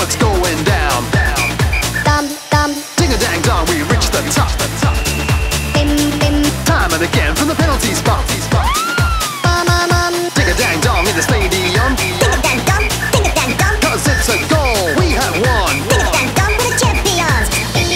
fireworks going down. Ding a dang dong, we reach the top. Time and again from the penalty spot. Ding a dang dong in the stadium. Cause it's a goal, we have won. We're the champions.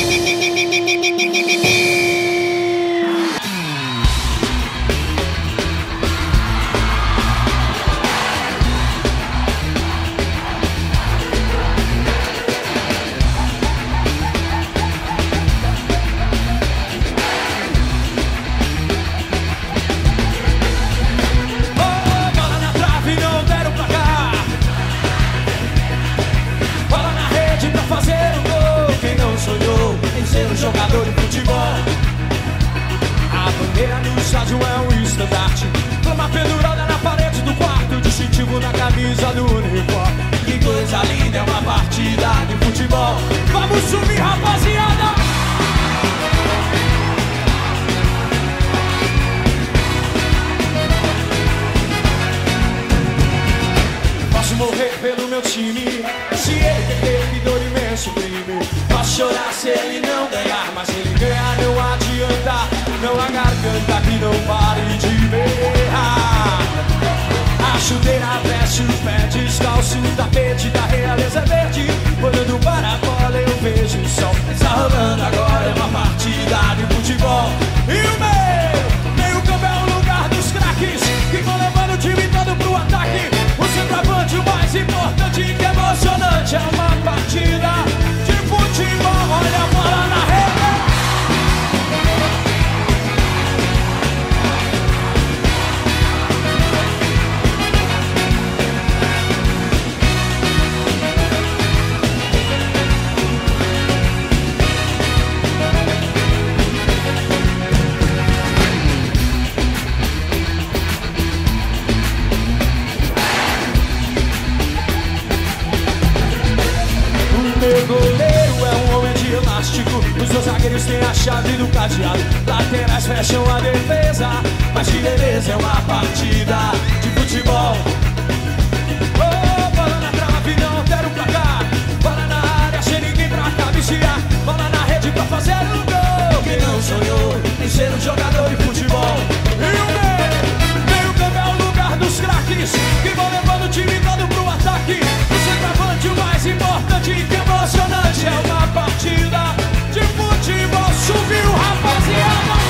Jogador de futebol. A bandeira no estádio é um estandarte, flama pendurada na parede do quarto, distintivo na camisa do uniforme. Que coisa linda, é uma partida de futebol. Vamos subir, rapaziada! Posso morrer pelo meu time, se ele perder, me dor imenso crime. Posso chorar se ele não ganhar, mas se ele ganhar não adianta. Não há garganta que não pare de berrar. A chuteira veste o pé descalço, o tapete da realeza é verde. Olhando para a bola eu vejo o sol. Está rolando agora, é uma partida de futebol. E o meio campo é o lugar dos craques, que vão levando o time todo pro ataque. O centroavante, o mais importante, que é emocionante, é uma partida de futebol. Olha a bola na rede. Meu goleiro é um homem de elástico, os dois zagueiros têm a chave do cadeado, laterais fecham a defesa, mas de beleza é uma partida de futebol. Oh, bola na trave, não quero pra cá, bola na área, sem ninguém pra cabecear, bola na rede pra fazer um gol. Quem não sonhou em ser um jogador de futebol? E o meio campo é o lugar dos craques, que vão levando o time todo pro ataque. O centroavante, o mais importante, que emocionante, é uma partida de futebol. Subiu, rapaziada!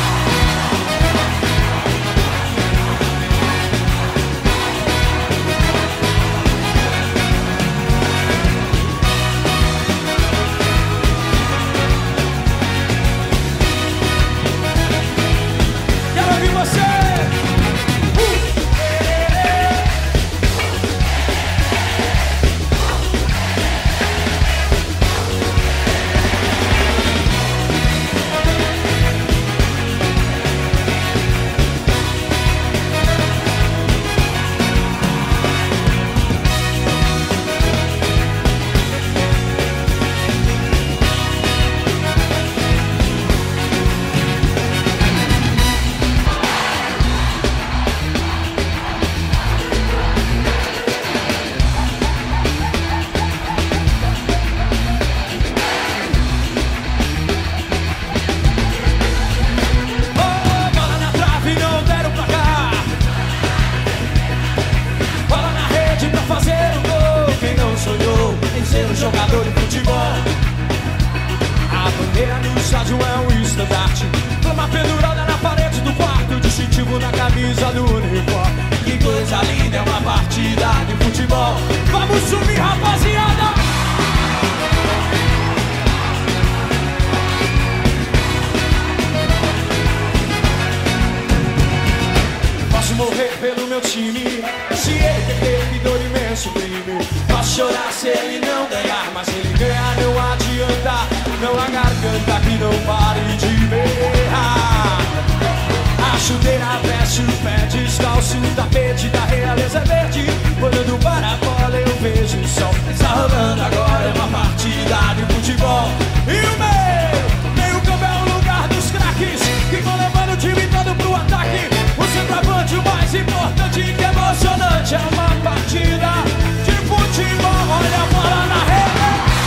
Quero ouvir você! Jogador de futebol. A bandeira no estádio é um estandarte, flama pendurada na parede do quarto, distintivo na camisa do uniforme. Que coisa linda, é uma partida de futebol. Vamos subir, rapaziada! Posso morrer pelo meu time, se ele perder, me dor imenso crime. Posso chorar se ele não ganhar, mas se ele ganhar não adianta. Não há garganta que não pare de berrar. A chuteira veste o pé descalço, o tapete da realeza é verde. Olhando para a bola eu vejo o sol. Está rolando agora, é uma partida de futebol. E o meio campo é o lugar dos craques, que vão levando o time todo pro ataque. O centroavante, o mais importante, que é emocionante, é uma partida de futebol. Olha a bola na rede.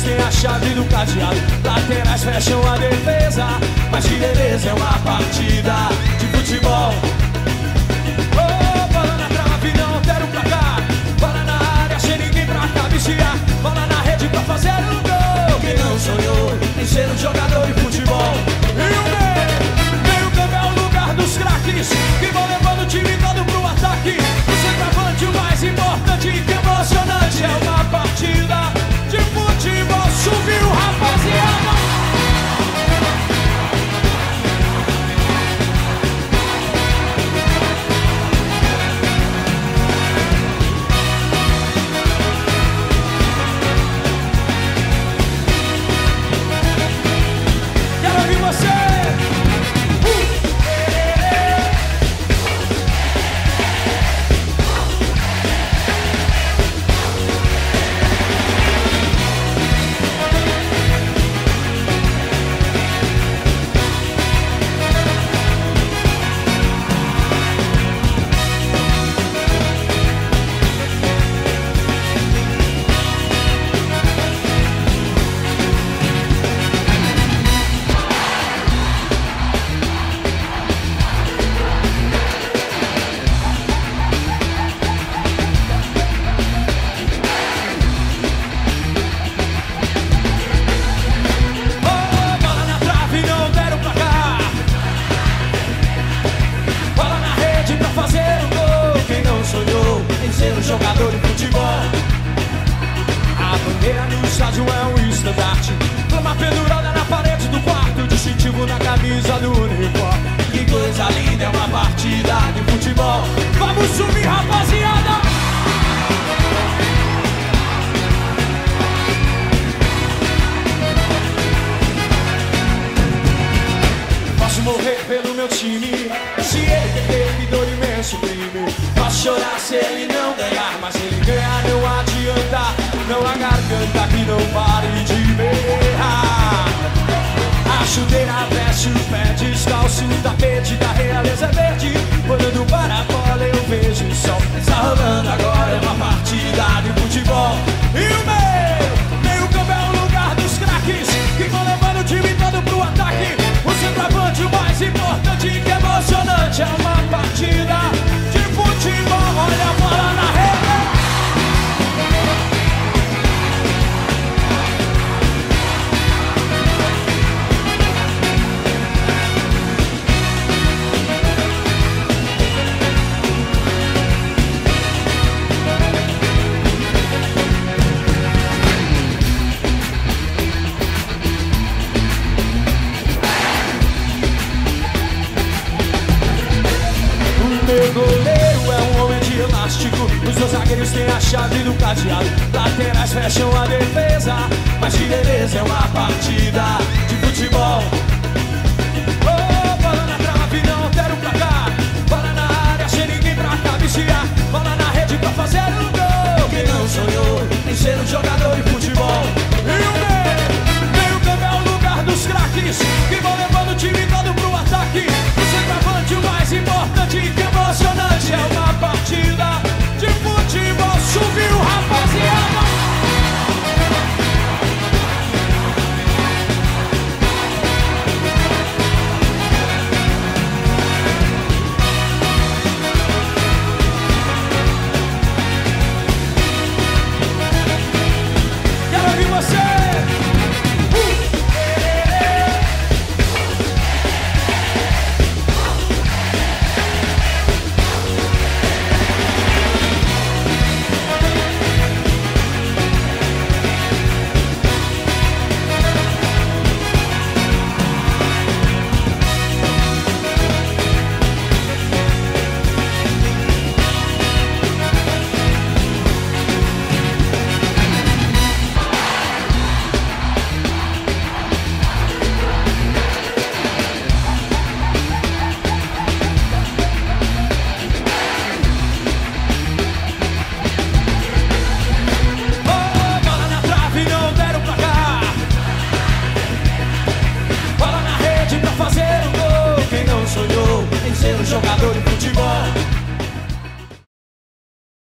zagueiros têm a chave do cadeado, laterais fecham a defesa, mas que beleza é uma partida de futebol. Oh, bola na trave, não altera o placar, bola na área, sem ninguém pra cabecear, bola na rede pra fazer um gol. Quem não sonhou em ser um jogador de futebol? E o meio campo é o lugar dos craques, que vão levando o time todo pro ataque. O centroavante, o mais importante, que emocionante, é uma partida de futebol. Subiu, rapaziada! Quero ouvir você! Jogador de futebol. A bandeira no estádio é um estandarte, flama pendurada na parede do quarto, distintivo na camisa do uniforme. Que coisa linda, é uma partida de futebol. Vamos subir, rapaziada! Posso morrer pelo meu time, se ele perder, me dor imenso crime. Posso chorar se ele não ganhar, mas se ele ganhar não adianta. Não há garganta que não pare de berrar. A chuteira veste o pé descalço, o tapete da realeza é verde. Olhando para a bola eu vejo o sol. Está rolando agora, é uma partida de futebol. E o meio campo é o lugar dos craques, que vão levando o time todo pro ataque. O centroavante, o mais importante, que é emocionante, é uma partida de futebol. Olha a bola na rede. Meu goleiro é um homem de elástico, os dois zagueiros têm a chave do cadeado, laterais fecham a defesa, mas que beleza, é uma partida de futebol. Oh, bola na trave, não altera o placar, bola na área, sem ninguém pra cabecear, bola na rede pra fazer um gol. Quem não sonhou em ser um jogador de futebol? E o meio campo é o lugar dos craques, que vão levando o time todo pro ataque. O centroavante, o mais importante, que emocionante, é uma partida de futebol. Subiu, rapaziada! Quero ouvir você! Jogador de futebol.